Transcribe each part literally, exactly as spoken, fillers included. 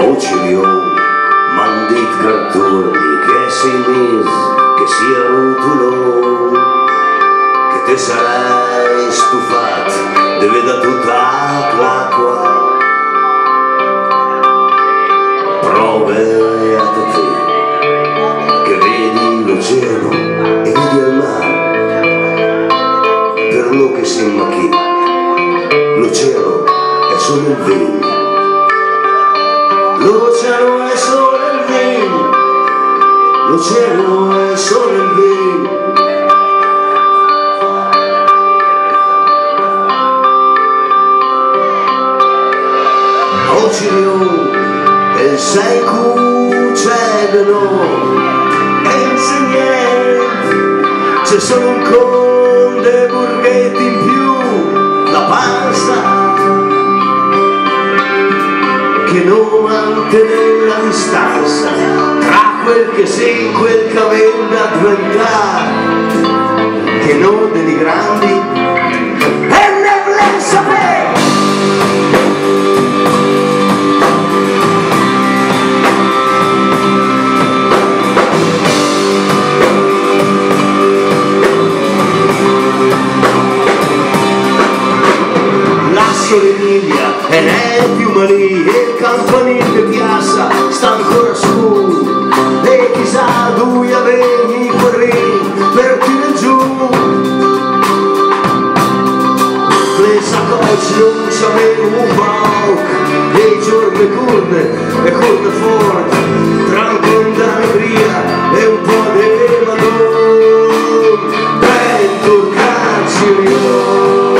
Occhio, m'han dit que torni, que sei més, que sia tu que te sarai stufat de vedere tutta l'acqua. Provate te, che vedi l'oceano e vedi il mare, per lo che sembra che l'oceano è solo il vento. L'oceano è solo il vento, l'oceano è solo il vento. Occhio, e sai cuccedono, e insegnenti, c'è solo un conde burghetti in più, la pasta che non mantenere la distanza tra quel che sei e quel che avendo a diventare, che non dei grandi e ne voler sapere. L'Emilia e nel fiume lì e il campanile di piazza sta ancora su e chissà dove avevi corri per tirare giù le saccocce non c'avevano un pauc e i giorni curve e curve forti tranquillo d'allegria e un po' di madonna bentornarci io.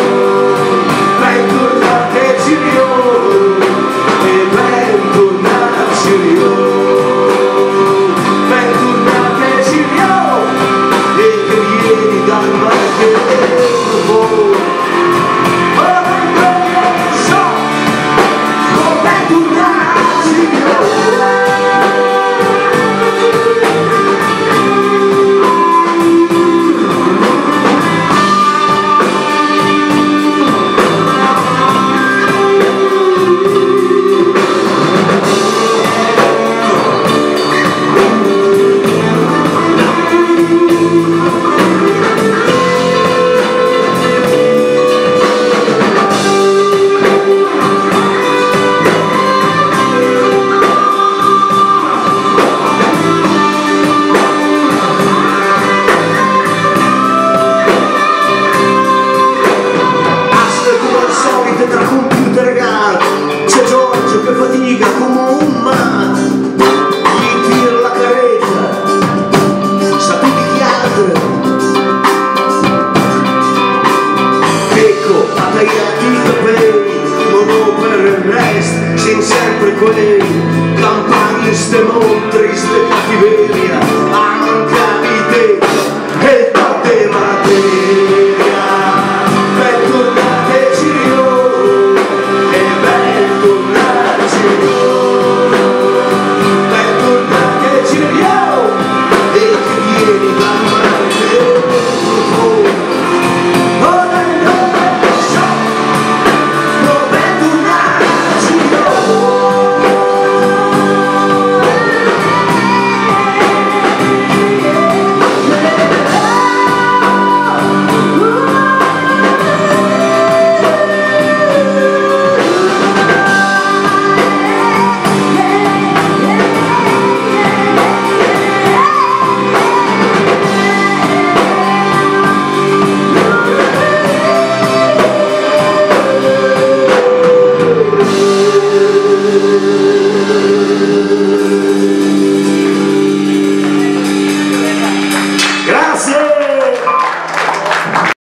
Che fatica come un matto, gli tira la caretta, sa più di chiacchiere. Ecco, a tagliati i capelli, non per il resto, sin sempre quei campagni ste montri, ste cattiveria, a mancare di te.